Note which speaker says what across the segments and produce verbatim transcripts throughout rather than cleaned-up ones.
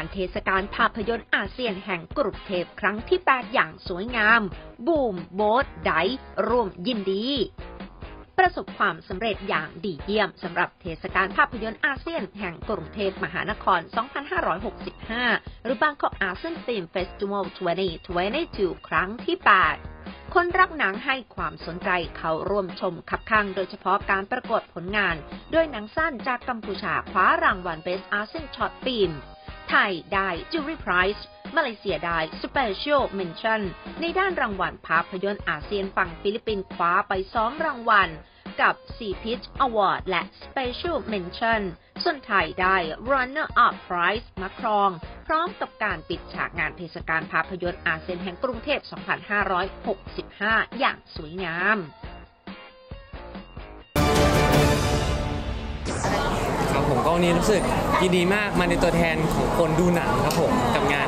Speaker 1: านเทศกาลภาพยนตร์อาเซียนแห่งกรุงเทพครั้งที่แปดอย่างสวยงามบูมโบ๊ทไดร่วมยินดีประสบความสำเร็จอย่างดีเยี่ยมสำหรับเทศกาลภาพยนตร์อาเซียนแห่งกรุงเทพมหานคร สองพันห้าร้อยหกสิบห้า หรือ Bangkok ASEAN Film Festival สองพันยี่สิบสอง ครั้งที่ แปด คนรักหนังให้ความสนใจเข้าร่วมชมคับข้างโดยเฉพาะการประกวดผลงานโดยหนังสั้นจากกัมพูชาคว้ารางวัล Best ASEAN Short Film ไทยได้ Jury Prize มาเลเซียได้ Special Mention ในด้านรางวัลภาพยนตร์อาเซียนฝั่งฟิลิปปินส์คว้าไปสองรางวัลกับ ซี Pitch Award และ Special Mention ส่วนไทยได้ Runner Up Prize มาครองพร้อมกับการปิดฉากงานเทศกาลภาพยนตร์อาเซียนแห่งกรุงเทพ สองพันห้าร้อยหกสิบห้า อย่างสวยงาม
Speaker 2: ครับผมก็วันนี้รู้สึกยินดีมากมาในตัวแทนของคนดูหนังครับผมกับงาน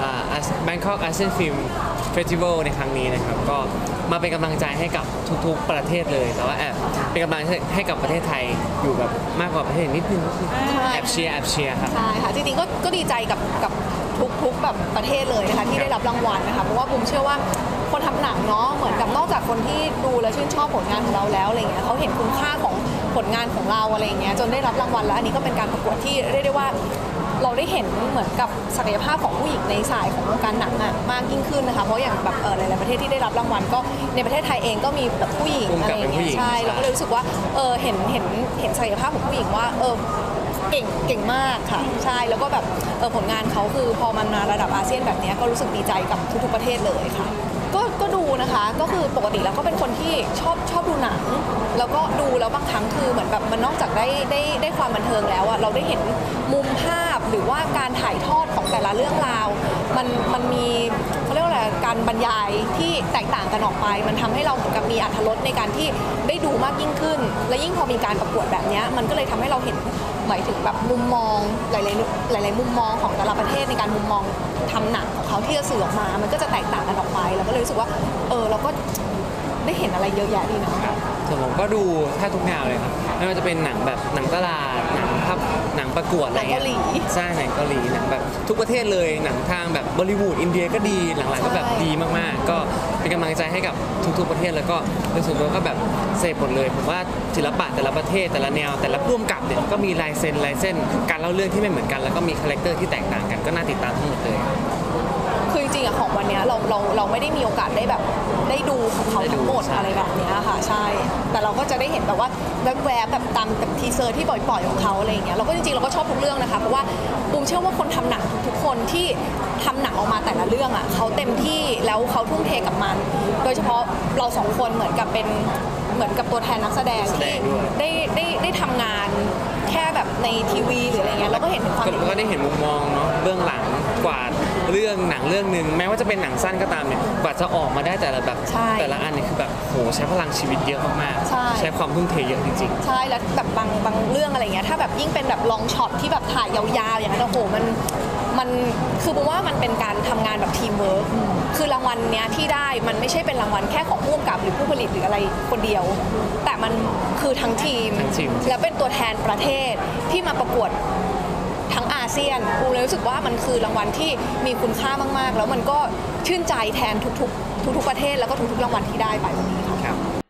Speaker 2: Bangkok ASEAN Film Festival ในครั้งนี้นะครับก็มาเป็นกำลังใจให้กับทุกๆประเทศเลยแต่ว่าแอบเป็นกำลังใจให้กับประเทศไทยอยู่แบบมากกว่าประเทศนิดนึงแอบเชียร์แอบเชียร์ครับ
Speaker 3: ใช่ค่ะจริงๆก็ก็ดีใจกับกับทุกๆแบบประเทศเลยนะคะที่ได้รับรางวัลนะคะเพราะว่าผมเชื่อว่าคนทำหนังเนาะเหมือนกับนอกจากคนที่ดูและชื่นชอบผลงานของเราแล้วอะไรเงี้ยเขาเห็นคุณค่าของผลงานของเราอะไรเงี้ยจนได้รับรางวัลแล้วอันนี้ก็เป็นการประกวดที่เรียกได้ว่าเราได้เห็นเหมือนกับศักยภาพของผู้หญิงในสายของวงการหนังอะมากยิ่งขึ้นนะคะเพราะอย่างแบบเออหลายๆประเทศที่ได้รับรางวัลก็ในประเทศไทยเองก็มีแบบผู้หญิงอะไรเงี้ยใช่เราก็เลยรู้สึกว่าเออเห็นเห็นเห็นศักยภาพของผู้หญิงว่าเออเก่งเก่งมากค่ะใช่แล้วก็แบบเออผลงานเขาคือพอมันมาระดับอาเซียนแบบนี้ก็รู้สึกดีใจกับทุกๆประเทศเลยค่ะก็ก็ดูนะคะก็คือปกติแล้วก็เป็นคนที่ชอบชอบดูหนังแล้วก็ดูแล้วบางครั้งคือเหมือนแบบมันนอกจากได้ได้ได้ความบันเทิงแล้วอะเราได้เห็นมุมภาพหรือว่าการถ่ายทอดของแต่ละเรื่องราวมันมันมีเขาเรียกว่าอะไรการบรรยายที่แตกต่างกันออกไปมันทำให้เราเหมือนกับมีอรรถรสในการที่ได้ดูมากยิ่งขึ้นและยิ่งพอมีการประกวดแบบนี้มันก็เลยทำให้เราเห็นหมายถึงแบบมุมมองหลายๆหลายๆมุมมองของแต่ละประเทศในการมุมมองทำหนังของเขาที่จะสื่อออกมามันก็จะแตกต่างกันออกไปแล้วก็เลยรู้สึกว่าเออเราก็ได้เห็นอะไรเยอะแยะดีนะ
Speaker 2: ส่วนผมก็ดูแทบทุกแนวเลยครับไม่ว่าจะเป็นหนังแบบหนังตลาดหนังภาพหนังประกวดอะไรเงี้ยใช่หนังเกาหลีหนังแบบทุกประเทศเลยหนังทางแบบบอลิวูดอินเดียก็ดีหลังๆก็แบบดีมากๆก็เป็นกำลังใจให้กับทุกๆประเทศแล้วก็ในส่วนตัวก็แบบเสพหมดเลยผมว่าศิลปะแต่ละประเทศแต่ละแนวแต่ละร่วมกับเนี่ยก็มีลายเซ็นลายเส้นการเล่าเรื่องที่ไม่เหมือนกันแล้วก็มีคาแรคเตอร์ที่แตกต่างกันก็น่าติดตามทั้งหมดเลย
Speaker 3: คือจริงๆอะของวันนี้เราเราเราไม่ได้มีโอกาสได้แบบได้ดูของเขาทั้งหมดอะไรแบบนี้ค่ะใช่แต่เราก็จะได้เห็นแบบว่าแวบๆแบบตามแบบทีเซอร์ที่ปล่อยๆของเขาอะไรอย่างเงี้ยเราก็จริงๆเราก็ชอบทุกเรื่องนะคะเพราะว่าบูมเชื่อว่าคนทำหนังทุกคนที่ทำหนังออกมาแต่ละเรื่องอะเขาเต็มที่แล้วเขาทุ่มเทกับมันโดยเฉพาะเราสองคนเหมือนกับเป็นเหมือนกับตัวแทนนักแสดงที่ได้ได้ได้ทำงานแค่แบบในทีวีหรืออะไรเงี้ยเราก็เห็นถึงความ
Speaker 2: ก็ได้เห็นมุมมองเนาะเบื้องหลังกว่าเรื่องหนังเรื่องหนึ่งแม้ว่าจะเป็นหนังสั้นก็ตามเนี่ยกว่าจะออกมาได้แต่ละแบบแต่ละอันเนี่ยคือแบบโหใช้พลังชีวิตเยอะมากๆใช้ความทุ่มเทเยอะจริง
Speaker 3: ๆใช่แล้วแบบบางบางเรื่องอะไรเงี้ยถ้าแบบยิ่งเป็นแบบลองช็อตที่แบบถ่ายยาวๆอย่างนั้นโอ้โหมันมันคือผมว่ามันเป็นการทำงานแบบทีมเวิร์คคือรางวัลเนี้ยที่ได้มันไม่ใช่เป็นรางวัลแค่ของผู้กำกับหรือผู้ผลิตหรืออะไรคนเดียวแต่มันคือทั้งทีมและเป็นตัวแทนประเทศที่มาประกวดทั้งอาเซียนกูเลยรู้สึกว่ามันคือรางวัลที่มีคุณค่ามากๆแล้วมันก็ชื่นใจแทนทุกๆทุกๆประเทศแล้วก็ทุกๆรางวัลที่ได้ไปวันนี้ค่ะ